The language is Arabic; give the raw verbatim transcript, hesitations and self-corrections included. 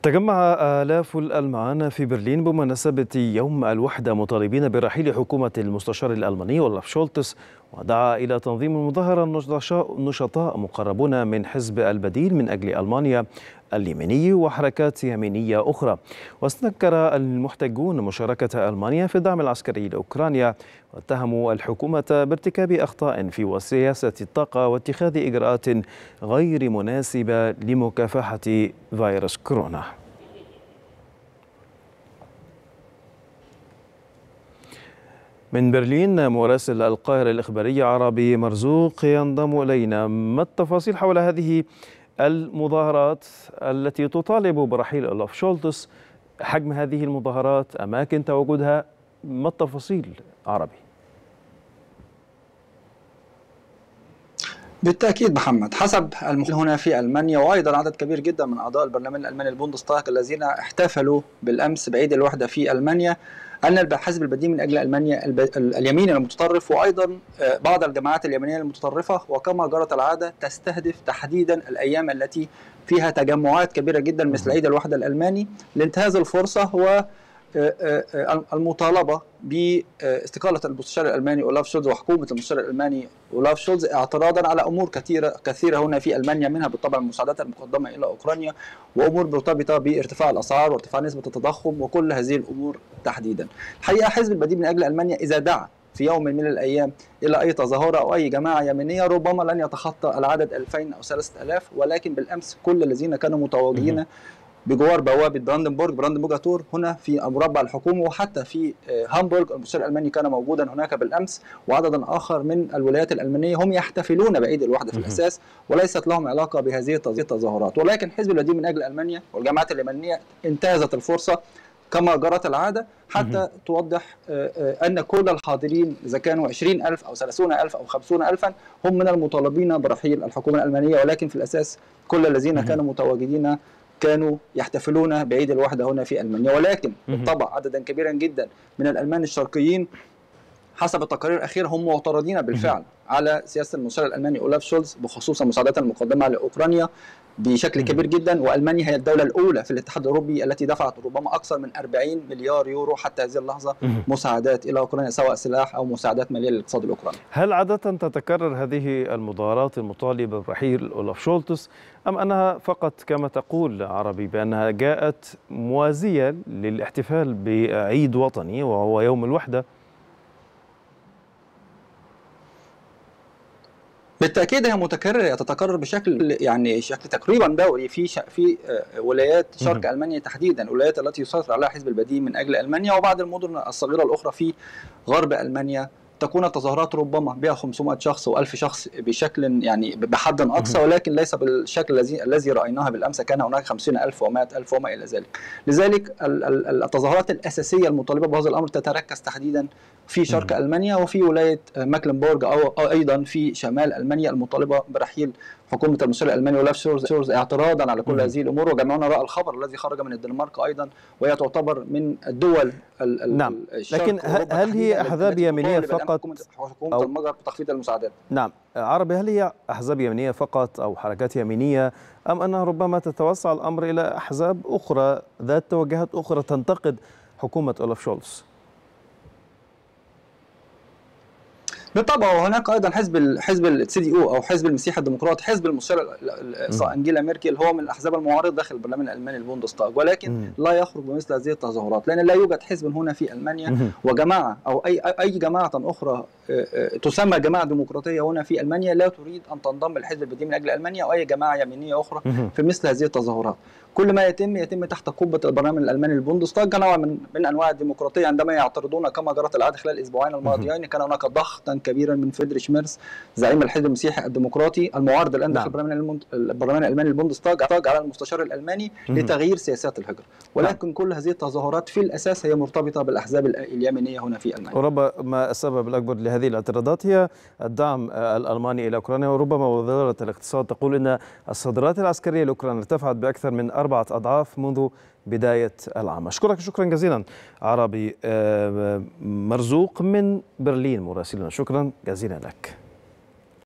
تجمع آلاف الألمان في برلين بمناسبة يوم الوحدة مطالبين برحيل حكومة المستشار الألماني أولاف شولتز، ودعا إلى تنظيم المظاهرة نشطاء مقربون من حزب البديل من أجل ألمانيا اليميني وحركات يمينية أخرى. واستنكر المحتجون مشاركة ألمانيا في الدعم العسكري لأوكرانيا، واتهموا الحكومة بارتكاب أخطاء في سياسة الطاقة واتخاذ إجراءات غير مناسبة لمكافحة فيروس كورونا. من برلين مراسل القاهرة الإخبارية عربي مرزوق ينضم إلينا. ما التفاصيل حول هذه المظاهرات التي تطالب برحيل أولاف شولتز؟ حجم هذه المظاهرات، أماكن تواجدها، ما التفاصيل عربي؟ بالتأكيد محمد، حسب المحلل هنا في ألمانيا وأيضا عدد كبير جدا من أعضاء البرلمان الألماني البوندستاغ الذين احتفلوا بالأمس بعيد الوحدة في ألمانيا، أن حزب البديل من أجل ألمانيا اليمين المتطرف وأيضا بعض الجماعات اليمينية المتطرفة وكما جرت العادة تستهدف تحديدا الأيام التي فيها تجمعات كبيرة جدا مثل عيد الوحدة الألماني لانتهاز الفرصة و المطالبة باستقالة المستشار الألماني أولاف شولتز وحكومة المستشار الألماني أولاف شولتز اعتراضا على أمور كثيرة كثيرة هنا في ألمانيا، منها بالطبع المساعدات المقدمة إلى أوكرانيا وأمور مرتبطة بارتفاع الأسعار وارتفاع نسبة التضخم وكل هذه الأمور تحديدا. الحقيقة حزب البديل من أجل ألمانيا إذا دعا في يوم من الأيام إلى أي تظاهرة أو أي جماعة يمينية ربما لن يتخطى العدد ألفين أو ثلاثة آلاف، ولكن بالأمس كل الذين كانوا متواجدين بجوار بوابه براندنبورغ براندنبورغاتور هنا في مربع الحكومه وحتى في هامبورغ المستشار الالماني كان موجودا هناك بالامس، وعدد اخر من الولايات الالمانيه هم يحتفلون بعيد الوحده في الاساس وليست لهم علاقه بهذه التظاهرات. ولكن حزب البديل من اجل المانيا والجماعات اليمنيه انتهزت الفرصه كما جرت العاده حتى توضح ان كل الحاضرين اذا كانوا عشرين ألف او ثلاثين ألف او خمسين ألفا هم من المطالبين برحيل الحكومه الالمانيه، ولكن في الاساس كل الذين كانوا متواجدين كانوا يحتفلون بعيد الوحدة هنا في ألمانيا. ولكن بالطبع عددا كبيرا جدا من الألمان الشرقيين حسب التقارير الأخيرة هم معترضين بالفعل على سياسة المستشار الألماني أولاف شولتز بخصوص المساعدات المقدمة لأوكرانيا بشكل كبير جدا، وألمانيا هي الدولة الأولى في الاتحاد الأوروبي التي دفعت ربما أكثر من أربعين مليار يورو حتى هذه اللحظة مساعدات إلى أوكرانيا سواء سلاح أو مساعدات مالية للاقتصاد الأوكراني. هل عادة تتكرر هذه المظاهرات المطالبة برحيل أولاف شولتز أم أنها فقط كما تقول عربي بأنها جاءت موازية للاحتفال بعيد وطني وهو يوم الوحدة؟ بالتأكيد هي متكررة، تتكرر بشكل يعني شكل تقريبا دوري في في ولايات شرق ألمانيا تحديدا، الولايات التي يسيطر عليها حزب البديل من أجل ألمانيا وبعض المدن الصغيرة الأخرى في غرب ألمانيا تكون التظاهرات ربما بها خمسمائة شخص وألف شخص بشكل يعني بحد أقصى، ولكن ليس بالشكل الذي الذي رأيناها بالأمس، كان هناك خمسين ألف ومائة ألف وما إلى ذلك. لذلك التظاهرات الأساسية المطالبة بهذا الأمر تتركز تحديدا في شرق ألمانيا وفي ولاية ماكلنبورغ أو أيضا في شمال ألمانيا المطالبة برحيل حكومة المستشار الألماني أولاف شولتز اعتراضا على كل هذه الأمور. وجمعنا رأى الخبر الذي خرج من الدنمارك أيضا وهي تعتبر من الدول نعم، لكن هل هي أحزاب يمينية فقط حكومة المجر بتخفيض المساعدات؟ نعم عربي، هل هي أحزاب يمينية فقط أو حركات يمينية أم أنها ربما تتوسع الأمر إلى أحزاب أخرى ذات توجهات أخرى تنتقد حكومة أولاف شولتز؟ بالطبع وهناك ايضا حزب حزب السي دي او او حزب المسيح الديمقراطي، حزب المستشار انجيلا ميركل هو من الاحزاب المعارضه داخل البرلمان الالماني البوندستاغ، ولكن مم. لا يخرج بمثل هذه التظاهرات لان لا يوجد حزب هنا في المانيا مم. وجماعه او اي اي جماعه اخرى تسمى جماعه ديمقراطيه هنا في المانيا لا تريد ان تنضم لحزب البديل من اجل المانيا او اي جماعه يمينيه اخرى مم. في مثل هذه التظاهرات. كل ما يتم يتم تحت قبه البرلمان الالماني البوندستاغ كنوع من من انواع الديمقراطيه عندما يعترضون كما جرت العاده خلال الاسبوعين الماضيين. كان هناك ضغطا كبيرا من فريدريش ميرز زعيم الحزب المسيحي الديمقراطي المعارض الان داخل البرلمان البرلمان الالماني البوندستاغ على المستشار الالماني لتغيير سياسات الهجره، ولكن كل هذه التظاهرات في الاساس هي مرتبطه بالاحزاب اليمينيه هنا في المانيا. وربما السبب الاكبر لهذه الاعتراضات هي الدعم الالماني الى اوكرانيا، وربما وزاره الاقتصاد تقول ان الصادرات العسكريه لاوكرانيا ارتفعت باكثر من أربعة أضعاف منذ بداية العام. أشكرك شكرا جزيلا عربي مرزوق من برلين مراسلنا، شكرا جزيلا لك.